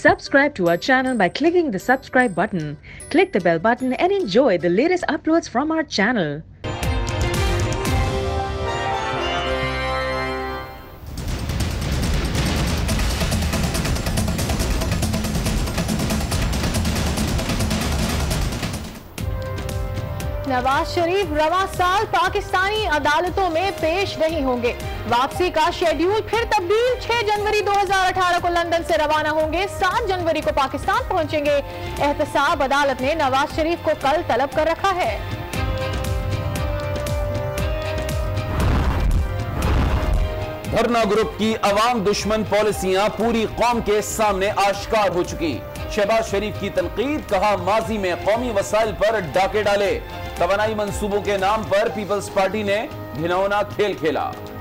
Subscribe to our channel by clicking the subscribe button. Click the bell button and enjoy the latest uploads from our channel. Nawaz Sharif रवां साल पाकिस्तानी अदालतों में पेश नहीं होंगे। वापसी का शेड्यूल फिर तब्दील। 6 जनवरी 2018 को लंदन से रवाना होंगे, 7 जनवरी को पाकिस्तान पहुंचेंगे। एहतसाब अदालत ने नवाज शरीफ को कल तलब कर रखा है। धरना ग्रुप की अवाम दुश्मन पॉलिसियां पूरी कौम के सामने आश्कार हो चुकी। शहबाज शरीफ की तनकीद, कहा माजी में कौमी वसाइल पर डाके डाले। तवानाई मंसूबों के नाम पर पीपल्स पार्टी ने घिनौना खेल खेला।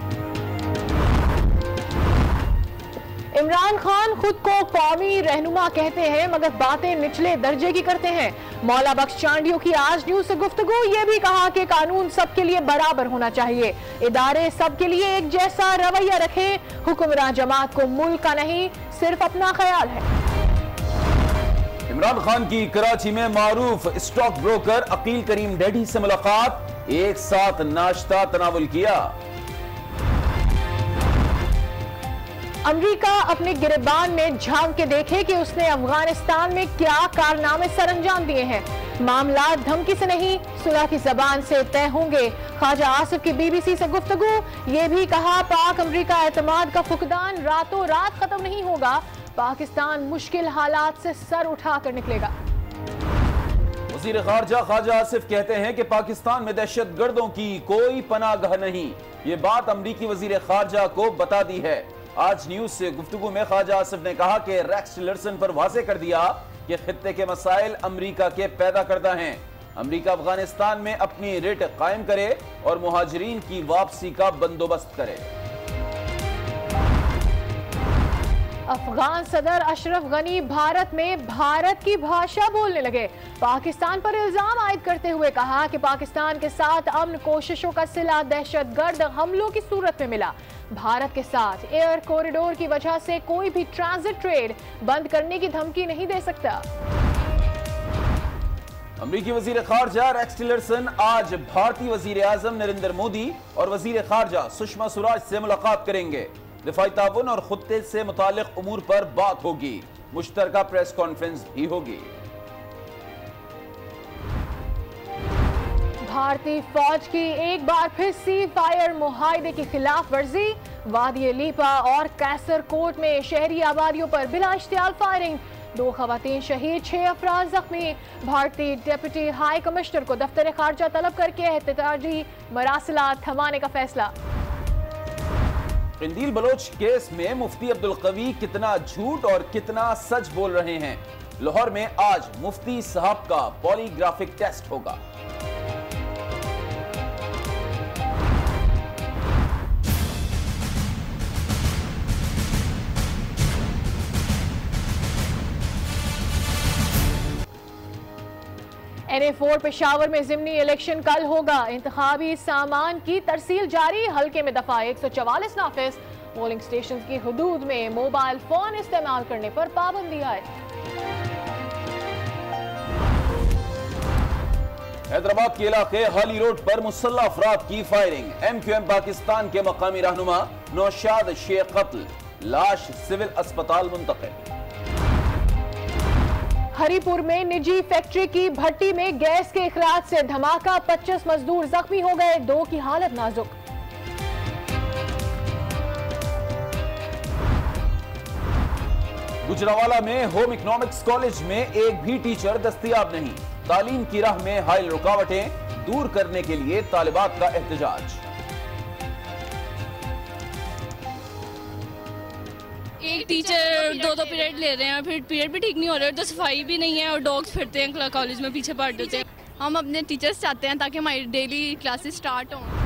इमरान खान खुद को कौमी रहनुमा कहते हैं मगर बातें निचले दर्जे की करते हैं। मौला बख्श चांडियों की आज न्यूज से गुफ्तगू। ये भी कहा कि कानून सबके लिए बराबर होना चाहिए, इदारे सबके लिए एक जैसा रवैया रखें। हुक्मरान जमात को मुल्क का नहीं सिर्फ अपना ख्याल है। इमरान खान की कराची में मारूफ स्टॉक ब्रोकर अकील करीम डैडी से मुलाकात, एक साथ नाश्ता तनावुल किया। अमेरिका अपने गिरबान में झांक के देखे कि उसने अफगानिस्तान में क्या कारनामे सरअंजाम दिए हैं। मामला धमकी से नहीं सुलह की जबान से तय होंगे। ख्वाजा आसिफ की बीबीसी से गुफ्तगू। ये भी कहा पाक अमेरिका एतमाद का फुकदान रातों रात खत्म नहीं होगा, पाकिस्तान मुश्किल हालात से सर उठाकर निकलेगा। वज़ीर ख़ारजा ख्वाजा आसिफ कहते हैं कि पाकिस्तान में दहशतगर्दों की कोई पनाहगाह नहीं। ये बात अमरीकी वज़ीर ख़ारजा को बता दी है। आज न्यूज से गुफ्तगू में ख्वाजा आसिफ ने कहा कि रेक्स टिलरसन पर वाज़े कर दिया कि खित्ते के मसाइल अमरीका के पैदा करदा हैं। अमरीका अफगानिस्तान में अपनी रिट कायम करे और मुहाजिरीन की वापसी का बंदोबस्त करे। अफगान सदर अशरफ गनी भारत में भारत की भाषा बोलने लगे। पाकिस्तान पर इल्जाम आयद करते हुए कहा कि पाकिस्तान के साथ अमन कोशिशों का सिला दहशतगर्द हमलों की सूरत में मिला। भारत के साथ एयर कॉरिडोर की वजह से कोई भी ट्रांजिट ट्रेड बंद करने की धमकी नहीं दे सकता। अमरीकी वजीर खारजा रेक्स टिलरसन आज भारतीय वजीर आजम नरेंद्र मोदी और वजीर खारजा सुषमा स्वराज से मुलाकात करेंगे। दिफाई ताउन और खुत्ते से मुतालिक उमूर पर बात होगी। मुश्तरका प्रेस कॉन्फ्रेंस भी होगी। भारतीय फौज की एक बार फिर सी फायर मुआहदे की खिलाफ वर्जी। वादी लीपा और कैसर कोट में शहरी आबादियों पर बिला इश्तियाल फायरिंग। 2 खवातीन शहीद, 6 अफराद जख्मी। भारतीय डिप्टी हाई कमिश्नर को दफ्तर खारजा तलब करके एहतजाजी मरासिलात थमाने का फैसला। इंदील बलोच केस में मुफ्ती अब्दुल कवी कितना झूठ और कितना सच बोल रहे हैं। लाहौर में आज मुफ्ती साहब का पॉलीग्राफिक टेस्ट होगा। NA4 पेशावर में जिमनी इलेक्शन कल होगा। इंतखाबी सामान की तरसील जारी। हल्के में दफा 144 नाफिज। पोलिंग स्टेशन की हुदूद में मोबाइल फोन इस्तेमाल करने पर पाबंदी आए। हैदराबाद के इलाके हाली रोड पर मुसल्लह अफराद की फायरिंग। MQM पाकिस्तान के मकामी रहनुमा नौशाद शेख कत्ल, लाश सिविल अस्पताल मुंतकिल। हरिपुर में निजी फैक्ट्री की भट्टी में गैस के इखराज से धमाका। 25 मजदूर जख्मी हो गए, 2 की हालत नाजुक। गुजरावाला में होम इकोनॉमिक्स कॉलेज में एक भी टीचर दस्तयाब नहीं। तालीम की राह में हाइल रुकावटें दूर करने के लिए तालिबात का एहतजाज। एक टीचर 2 पीरियड ले रहे हैं, फिर पीरियड भी ठीक नहीं हो रहे, तो सफाई भी नहीं है और डॉग्स फिरते हैं कॉलेज में, पीछे पड़ देते हैं। हम अपने टीचर्स चाहते हैं ताकि हमारी डेली क्लासेस स्टार्ट हों।